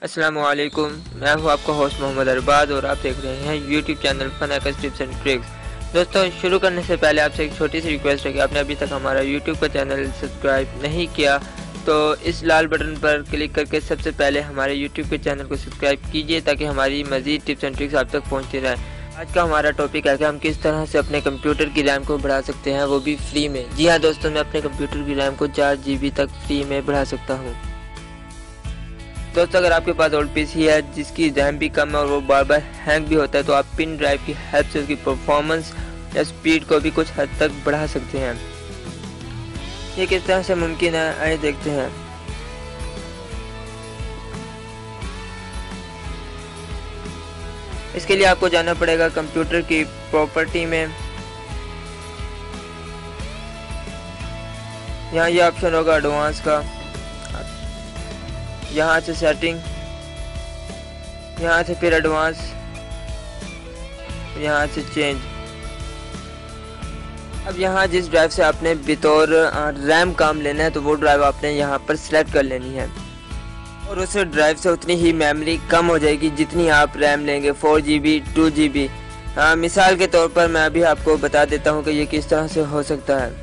अस्सलाम वालेकुम। मैं हूं आपका होस्ट मोहम्मद अरबाज और आप देख रहे हैं YouTube channel fun tips and tricks. दोस्तों, शुरू करने से पहले आपसे एक छोटी सी रिक्वेस्ट है कि आपने अभी तक हमारा यूट्यूब का चैनल सब्सक्राइब नहीं किया तो इस लाल बटन पर क्लिक करके सबसे पहले हमारे यूट्यूब के चैनल को सब्सक्राइब कीजिए ताकि हमारी मज़ीद टिप्स एंड ट्रिक्स आप तक पहुँचती रहें। आज का हमारा टॉपिक है कि हम किस तरह से अपने कंप्यूटर की रैम को बढ़ा सकते हैं, वो भी फ्री में। जी हाँ दोस्तों, मैं अपने कंप्यूटर की रैम को 4 GB तक फ्री में बढ़ा सकता हूँ। दोस्तों, अगर आपके पास ओल्ड पीसी है जिसकी रैम भी कम है और वो बार बार हैंग भी होता है तो आप पिन ड्राइव की हेल्प से उसकी परफॉर्मेंस या स्पीड को भी कुछ हद तक बढ़ा सकते हैं। ये किस तरह से मुमकिन है, आइए देखते हैं। इसके लिए आपको जाना पड़ेगा कंप्यूटर की प्रॉपर्टी में। यहाँ ये ऑप्शन होगा एडवांस का, यहाँ से सेटिंग, यहाँ से फिर एडवांस, यहाँ से चेंज। अब यहाँ जिस ड्राइव से आपने बतौर रैम काम लेना है तो वो ड्राइव आपने यहाँ पर सिलेक्ट कर लेनी है और उस ड्राइव से उतनी ही मेमोरी कम हो जाएगी जितनी आप रैम लेंगे, 4 GB 2 GB। मिसाल के तौर पर मैं अभी आपको बता देता हूँ कि ये किस तरह से हो सकता है।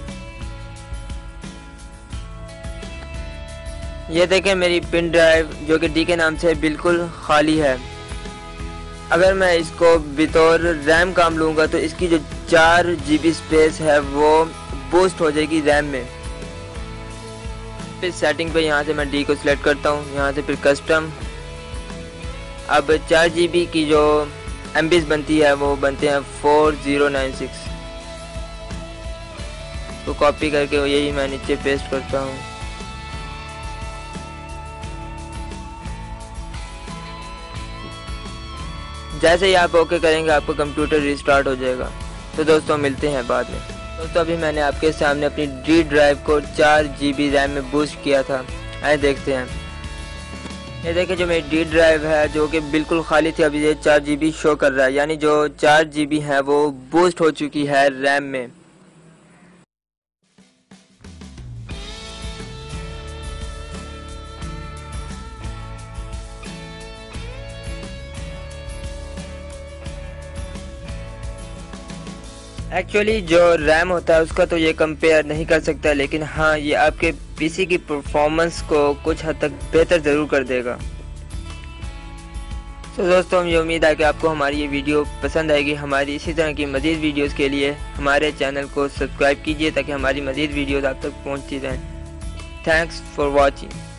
ये देखें, मेरी पिन ड्राइव जो कि डी के नाम से बिल्कुल खाली है। अगर मैं इसको बतौर रैम काम लूँगा तो इसकी जो 4 GB स्पेस है वो बूस्ट हो जाएगी रैम में। फिर सेटिंग पे यहाँ से मैं डी को सिलेक्ट करता हूँ, यहाँ से फिर कस्टम। अब 4 GB की जो MBs बनती है वो बनते हैं 4096। तो कॉपी करके यही मैं नीचे पेस्ट करता हूँ। जैसे ही आप ओके करेंगे आपका कंप्यूटर रिस्टार्ट हो जाएगा। तो दोस्तों, मिलते हैं बाद में। दोस्तों, अभी मैंने आपके सामने अपनी डी ड्राइव को 4 GB रैम में बूस्ट किया था। आइए देखते हैं। ये देखिए, जो मेरी डी ड्राइव है जो कि बिल्कुल खाली थी, अभी ये 4 GB शो कर रहा है, यानी जो 4 GB है वो बूस्ट हो चुकी है रैम में। एक्चुअली जो रैम होता है उसका तो ये कंपेयर नहीं कर सकता, लेकिन हाँ, ये आपके पीसी की परफॉर्मेंस को कुछ हद तक बेहतर ज़रूर कर देगा। तो दोस्तों, ये उम्मीद है कि आपको हमारी ये वीडियो पसंद आएगी। हमारी इसी तरह की मज़ीद वीडियोस के लिए हमारे चैनल को सब्सक्राइब कीजिए ताकि हमारी मज़ीद वीडियोस आप तक पहुँचती रहें। Thanks for watching.